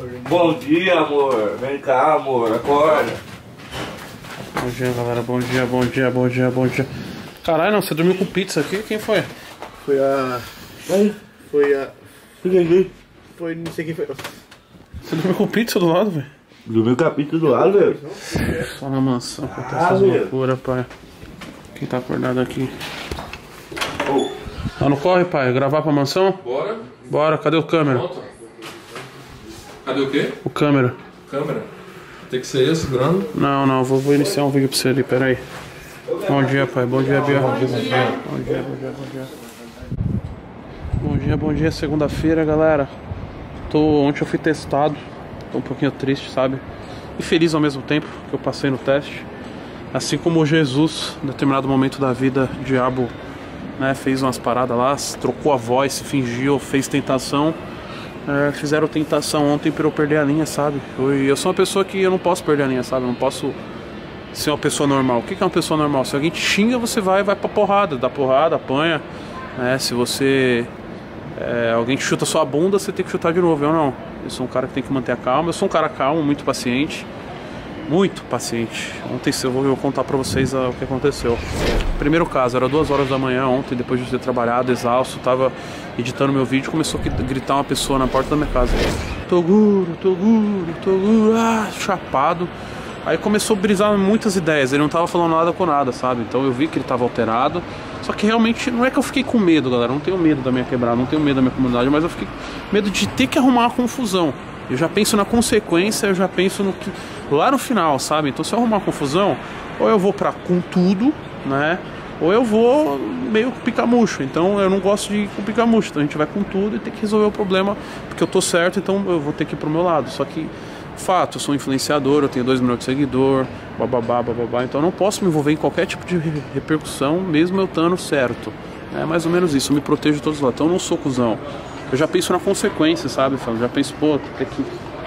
Bom dia, amor. Vem cá, amor. Acorda. Bom dia, galera. Bom dia, bom dia, bom dia, bom dia. Caralho, não, você dormiu com pizza aqui? Quem foi? Foi a... Foi, não sei quem foi. Você dormiu com pizza do lado, velho? Dormiu com a pizza do lado, velho? Só na mansão, acontece essas loucuras, pai. Quem tá acordado aqui? Ah, não corre, pai? Gravar pra mansão? Bora. Bora, cadê o câmera? Pronto. Cadê o quê? O câmera. Câmera. Tem que ser esse, grande. Não, vou iniciar um vídeo pra você ali, peraí. Bom dia, pai. Bom dia, Bia. Bom dia, bom dia, bom dia. Bom dia, bom dia. Segunda-feira, galera. Ontem eu fui testado. Tô um pouquinho triste, sabe? E feliz ao mesmo tempo que eu passei no teste. Assim como Jesus, em determinado momento da vida, o diabo, né, fez umas paradas lá, trocou a voz, se fingiu, fez tentação. Fizeram tentação ontem pra eu perder a linha, sabe? Eu sou uma pessoa que eu não posso perder a linha, sabe? Eu não posso ser uma pessoa normal. O que é uma pessoa normal? Se alguém te xinga, você vai pra porrada, dá porrada, apanha, né? Se você... alguém te chuta sua bunda, você tem que chutar de novo. Eu não. Eu sou um cara que tem que manter a calma. Eu sou um cara calmo, muito paciente. Muito paciente. Ontem eu vou contar pra vocês o que aconteceu. Primeiro caso, era 2 horas da manhã ontem, depois de ter trabalhado, exausto, tava editando meu vídeo, começou a gritar uma pessoa na porta da minha casa. Toguro, chapado. Aí começou a brisar muitas ideias, ele não tava falando nada com nada, sabe? Então eu vi que ele tava alterado. Só que realmente não é que eu fiquei com medo, galera. Eu não tenho medo da minha quebrada, não tenho medo da minha comunidade, mas eu fiquei com medo de ter que arrumar uma confusão. Eu já penso na consequência, eu já penso no que lá no final, sabe? Então se eu arrumar uma confusão, ou eu vou com tudo, né? Ou eu vou meio picamucho. Então eu não gosto de ir com picamucho. Então a gente vai com tudo e tem que resolver o problema, porque eu tô certo, então eu vou ter que ir pro meu lado. Só que, fato, eu sou influenciador, eu tenho 2 milhões de seguidor, bababá. Então eu não posso me envolver em qualquer tipo de repercussão, mesmo eu estando certo. É mais ou menos isso, eu me protejo de todos os lados. Então eu não sou cuzão. Eu já penso na consequência, sabe? Eu já penso, pô, tem que...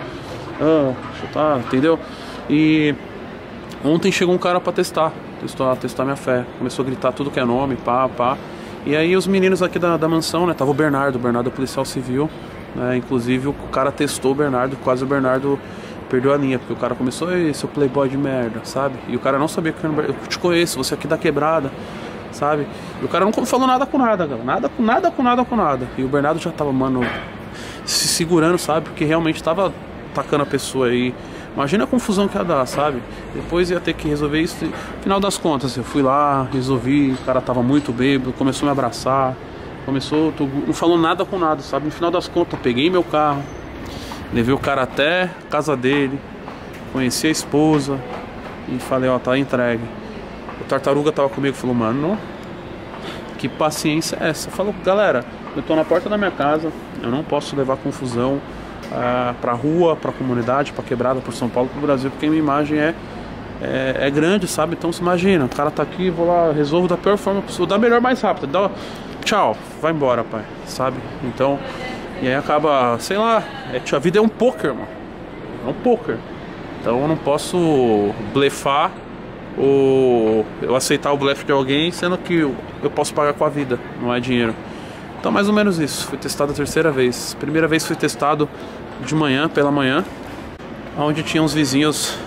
chutar, entendeu? E ontem chegou um cara pra testar minha fé. Começou a gritar tudo que é nome, pá. E aí os meninos aqui da mansão, né? Tava o Bernardo é policial civil, né? Inclusive o cara testou o Bernardo, quase o Bernardo perdeu a linha, porque o cara começou, ei, seu playboy de merda, sabe? E o cara não sabia que eu te conheço, você aqui da quebrada, sabe? E o cara não falou nada com nada, galera. Nada com nada. E o Bernardo já tava, mano, se segurando, sabe? Porque realmente tava atacando a pessoa aí. Imagina a confusão que ia dar, sabe? Depois ia ter que resolver isso. No final das contas, eu fui lá, resolvi. O cara tava muito bêbado, começou a me abraçar. Não falou nada com nada, sabe? No final das contas, eu peguei meu carro, levei o cara até a casa dele, conheci a esposa e falei, ó, tá entregue. O Tartaruga tava comigo e falou, mano, que paciência é essa? Falou, galera, eu tô na porta da minha casa, eu não posso levar confusão pra rua, pra comunidade, pra quebrada, pro São Paulo, pro Brasil, porque a minha imagem é grande, sabe? Então se imagina, o cara tá aqui, vou lá, resolvo da pior forma possível, da melhor, mais rápida, tchau, vai embora, pai, sabe? Então, e aí acaba, sei lá, a vida é um poker, mano, é um poker. Então eu não posso blefar ou eu aceitar o blefe de alguém, sendo que eu posso pagar com a vida, não é dinheiro. Então mais ou menos isso. Fui testado a 3ª vez. Primeira vez fui testado de manhã, pela manhã, onde tinha uns vizinhos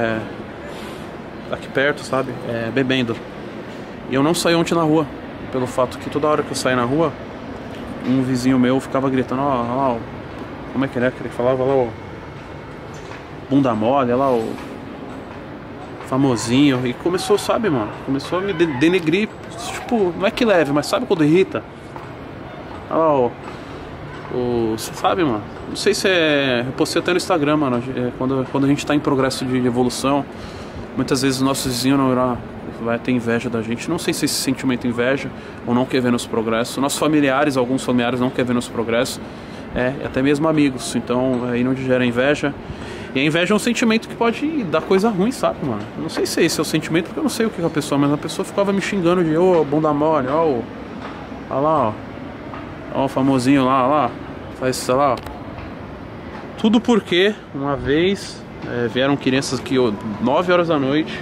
aqui perto, sabe, bebendo. E eu não saí ontem na rua, pelo fato que toda hora que eu saí na rua, um vizinho meu ficava gritando, ó, como é que ele falava lá, ó, bunda mole, lá, o famosinho. E começou, sabe, mano, começou a me denegrir. Tipo, não é que leve, mas sabe quando irrita? Olha lá, você sabe, mano, não sei se eu postei até no Instagram, mano, quando a gente tá em progresso de evolução, muitas vezes o nosso vizinho vai ter inveja da gente. Não sei se esse sentimento é inveja ou não quer ver nosso progresso. Nossos familiares, alguns familiares não querem ver nosso progresso, até mesmo amigos. Então aí não gera inveja. E a inveja é um sentimento que pode dar coisa ruim, sabe, mano? Não sei se esse é o sentimento, porque eu não sei o que é a pessoa, mas a pessoa ficava me xingando de, bunda mole, olha lá, ó o famosinho lá, faz isso lá, ó. Tudo porque uma vez vieram crianças aqui 9 horas da noite,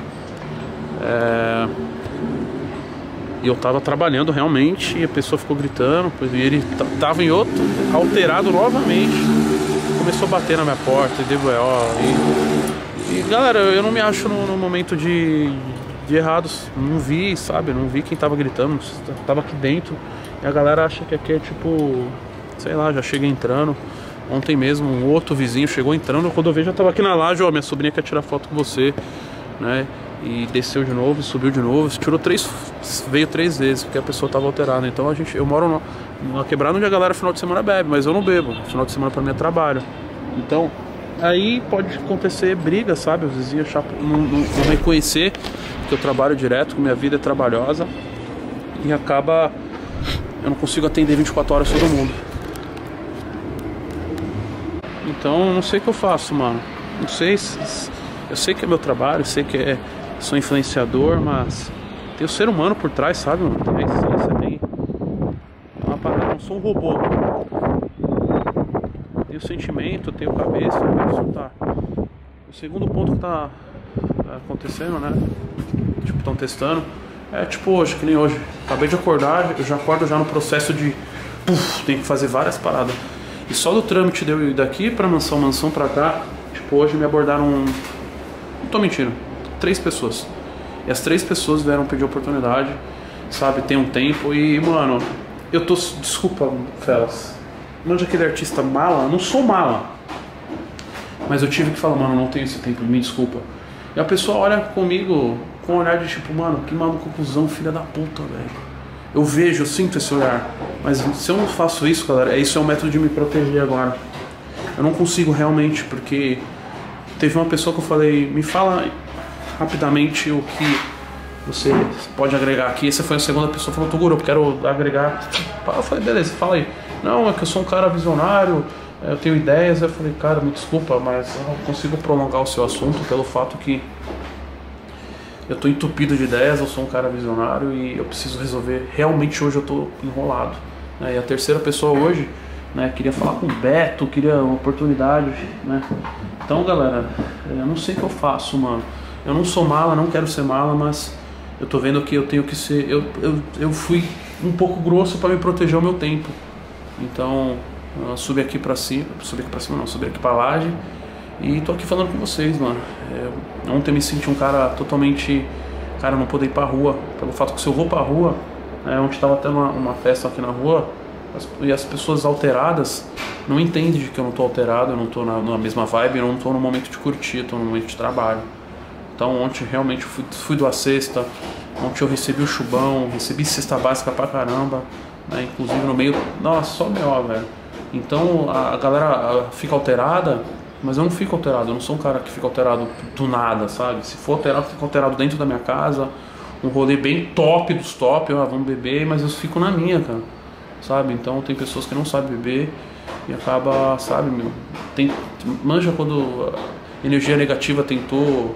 e eu tava trabalhando realmente, e a pessoa ficou gritando, e ele tava em outro, alterado novamente, começou a bater na minha porta, e deu BO. E galera, eu não me acho no momento de errados. Não vi, sabe? Não vi quem tava gritando, tava aqui dentro. E a galera acha que aqui é tipo, sei lá, já chega entrando. Ontem mesmo um outro vizinho chegou entrando, quando eu vejo já tava aqui na laje, ó, minha sobrinha quer tirar foto com você, né? E desceu de novo, subiu de novo, veio 3 vezes, porque a pessoa tava alterada. Então eu moro numa quebrada onde a galera final de semana bebe, mas eu não bebo. Final de semana pra mim é trabalho. Então, aí pode acontecer briga, sabe? Os vizinhos não reconhecer que eu trabalho direto, que minha vida é trabalhosa. E acaba... eu não consigo atender 24 horas todo mundo. Então, não sei o que eu faço, mano. Não sei se... eu sei que é meu trabalho, sei que sou influenciador, mas tem o ser humano por trás, sabe, mano? Tem a essência, tem uma parada, eu não sou um robô. Tenho sentimento, tenho cabeça, eu quero soltar. O segundo ponto que tá acontecendo, né? Tipo, estão testando. É tipo hoje, que nem hoje. Acabei de acordar, eu já acordo já no processo de... tem que fazer várias paradas. E só do trâmite de eu ir daqui pra mansão pra cá, tipo, hoje me abordaram... não tô mentindo, 3 pessoas. E as 3 pessoas vieram pedir oportunidade, sabe, tem um tempo. E, mano, eu tô... desculpa, Felas, manja aquele artista mala, eu não sou mala, mas eu tive que falar, mano, não tenho esse tempo, me desculpa. E a pessoa olha comigo com um olhar de tipo, mano, que maluco cuzão, filha da puta, velho. Eu vejo, eu sinto esse olhar. Mas se eu não faço isso, galera, isso é um método de me proteger agora. Eu não consigo realmente, porque teve uma pessoa que eu falei, me fala rapidamente o que você pode agregar aqui. Essa foi a segunda pessoa que falou, Toguro, eu quero agregar. Eu falei, beleza, fala aí. Não, é que eu sou um cara visionário, eu tenho ideias. Eu falei, cara, me desculpa, mas eu não consigo prolongar o seu assunto pelo fato que eu tô entupido de ideias, eu sou um cara visionário e eu preciso resolver. Realmente hoje eu tô enrolado, né? E a terceira pessoa hoje, né, queria falar com o Beto, queria uma oportunidade, né? Então, galera, eu não sei o que eu faço, mano. Eu não sou mala, não quero ser mala, mas eu tô vendo que eu tenho que ser... Eu fui um pouco grosso pra me proteger o meu tempo. Então, eu subi aqui pra cima... subi aqui pra laje. E tô aqui falando com vocês, mano. Ontem eu me senti um cara totalmente... cara, não poder ir pra rua. Pelo fato que se eu vou pra rua... ontem tava tendo uma festa aqui na rua... e as pessoas alteradas não entendem de que eu não tô alterado, eu não tô na mesma vibe, eu não tô no momento de curtir, eu tô no momento de trabalho. Então ontem realmente fui doar cesta, ontem eu recebi o chubão, recebi cesta básica pra caramba, né? Inclusive no meio, nossa, só B.O., velho. Então a galera fica alterada, mas eu não fico alterado, eu não sou um cara que fica alterado do nada, sabe? Se for alterado, fico alterado dentro da minha casa, um rolê bem top dos top, vamos beber, mas eu fico na minha, cara. Sabe? Então tem pessoas que não sabem beber e acaba, sabe, meu, manja quando a energia negativa tentou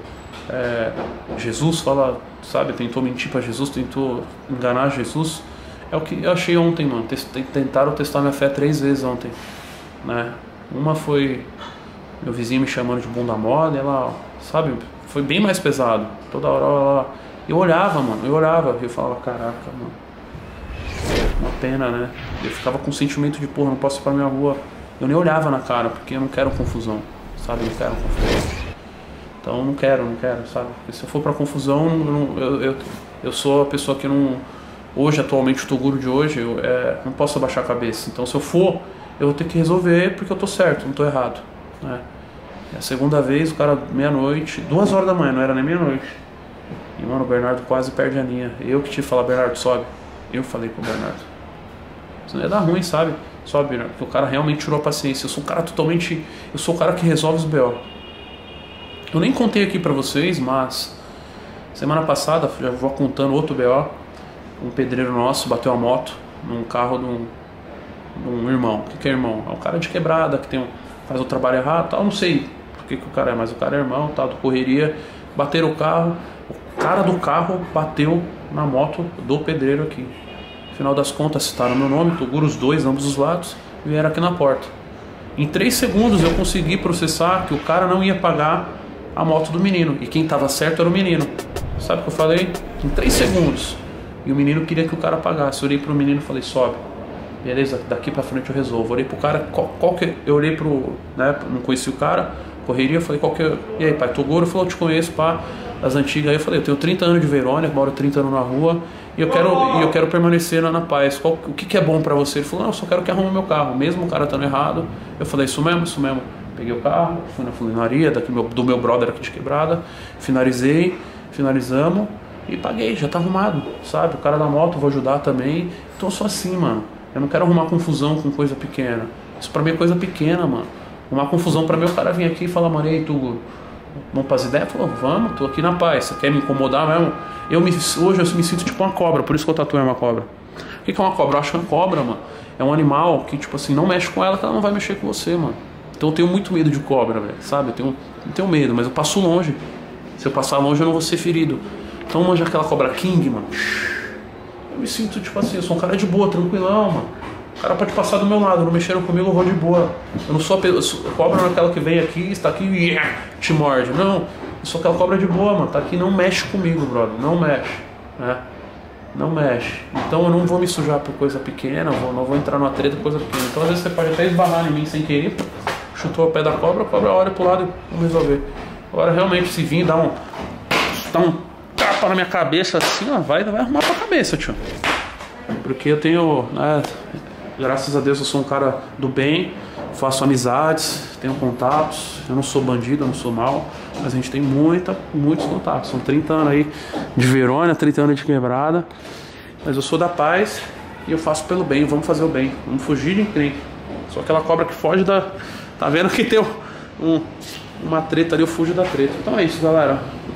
Jesus fala, sabe, tentou mentir pra Jesus, tentou enganar Jesus. É o que eu achei ontem, mano. Tentaram testar minha fé 3 vezes ontem, né? Uma foi meu vizinho me chamando de bunda mole, ela, sabe, foi bem mais pesado. Toda hora eu olhava, mano, eu falava, caraca, mano, uma pena, né? Eu ficava com o sentimento de, porra, não posso ir pra minha rua. Eu nem olhava na cara, porque eu não quero confusão, sabe? Eu não quero confusão. Então eu não quero, sabe? Porque se eu for pra confusão, eu sou a pessoa que não... Hoje, atualmente, o Toguro de hoje, eu não posso abaixar a cabeça. Então se eu for, eu vou ter que resolver porque eu tô certo, não tô errado, né? E a segunda vez, o cara, meia-noite, 2 horas da manhã, não era nem meia-noite. E, mano, o Bernardo quase perde a linha. Eu que tive que falar, Bernardo, sobe. Eu falei pro Bernardo. Isso não ia dar ruim, sabe? Sobe, Bernardo, porque o cara realmente tirou a paciência. Eu sou um cara totalmente... eu sou o cara que resolve os B.O. Eu nem contei aqui pra vocês, mas... semana passada, já vou contando outro B.O. Um pedreiro nosso bateu a moto num carro de um irmão. O que é irmão? É um cara de quebrada, que faz o trabalho errado, tal. Não sei por que o cara é, mas o cara é irmão, tal, do correria. Bateram o carro, o cara do carro bateu na moto do pedreiro aqui. No final das contas, citaram meu nome, Toguro, os dois, ambos os lados, e vieram aqui na porta. Em 3 segundos eu consegui processar que o cara não ia pagar a moto do menino, e quem estava certo era o menino. Sabe o que eu falei? Em 3 segundos. E o menino queria que o cara pagasse. Eu olhei pro menino e falei, sobe. beleza, daqui pra frente eu resolvo. Olhei pro cara, qual que... Eu olhei pro... né, não conheci o cara, correria, falei, qual que é... E aí, pai, Toguro? Falou, eu te conheço, pá, das antigas. Aí eu falei, eu tenho 30 anos de Verônica, moro 30 anos na rua, e eu quero permanecer na paz. O que é bom pra você? Ele falou, não, eu só quero que arrume meu carro. Mesmo o cara estando errado, eu falei, isso mesmo. Peguei o carro, fui na funilaria do meu brother aqui de Quebrada, finalizamos e paguei, já tá arrumado, sabe? O cara da moto, vou ajudar também. Então eu sou assim, mano. Eu não quero arrumar confusão com coisa pequena. Isso pra mim é coisa pequena, mano. Arrumar confusão pra mim, o cara vir aqui e falar, mano, e aí, Toguro, vamos pras ideias? Falou, vamos, tô aqui na paz. Você quer me incomodar mesmo? Hoje eu me sinto tipo uma cobra, por isso que eu tatuei uma cobra. O que é uma cobra? Eu acho que uma cobra, mano, é um animal que, tipo assim, não mexe com ela, que ela não vai mexer com você, mano. Então eu tenho muito medo de cobra, velho, sabe? Eu tenho medo, mas eu passo longe. Se eu passar longe, eu não vou ser ferido. Então manja aquela cobra king, mano. Eu me sinto, tipo assim, eu sou um cara de boa, tranquilão, mano. O cara pode passar do meu lado, não mexeram comigo, eu vou de boa. Eu não sou a cobra não é aquela que vem aqui, está aqui e te morde. Não, eu sou aquela cobra de boa, mano. Tá aqui, não mexe comigo, brother. Não mexe, né? Não mexe. Então eu não vou me sujar por coisa pequena, não vou entrar numa treta por coisa pequena. Então às vezes você pode até esbarrar em mim sem querer, chutou o pé da cobra, a cobra olha pro lado e vamos resolver. Agora realmente se vir dar um tapa na minha cabeça assim, ó, vai arrumar pra cabeça, tio. Porque eu tenho, né, graças a Deus eu sou um cara do bem, faço amizades, tenho contatos, eu não sou bandido, eu não sou mal, mas a gente tem muitos contatos. São 30 anos aí de Verônica, 30 anos de Quebrada, mas eu sou da paz e eu faço pelo bem, vamos fazer o bem, vamos fugir de encrenca. Sou aquela cobra que foge da... Tá vendo que tem uma treta ali, eu fujo da treta. Então é isso, galera.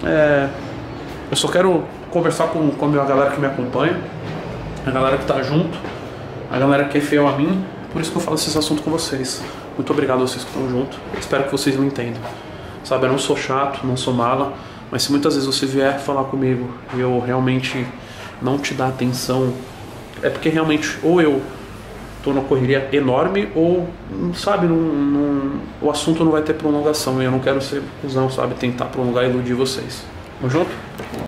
Eu só quero conversar com a galera que me acompanha, a galera que tá junto, a galera que é fiel a mim. Por isso que eu falo esses assuntos com vocês. Muito obrigado a vocês que estão junto. Espero que vocês me entendam. Sabe, eu não sou chato, não sou mala, mas se muitas vezes você vier falar comigo e eu realmente não te dar atenção, é porque realmente ou eu tô numa correria enorme ou, sabe, o assunto não vai ter prolongação e eu não quero ser cuzão, sabe, tentar prolongar e iludir vocês. Tamo junto?